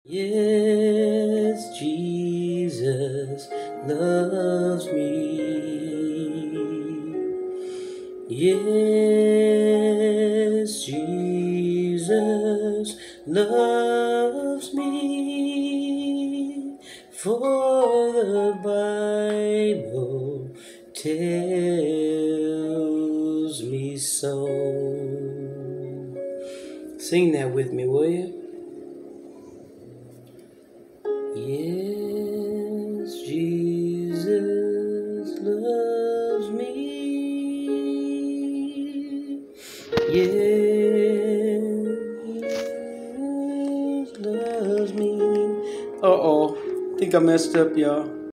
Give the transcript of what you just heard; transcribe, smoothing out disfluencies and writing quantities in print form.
Yes, Jesus loves me. Yes, Jesus loves me. For the Bible tells me so. Sing that with me, will you? Yes, Jesus loves me. Yes, loves me. Uh-oh. Think I messed up, y'all.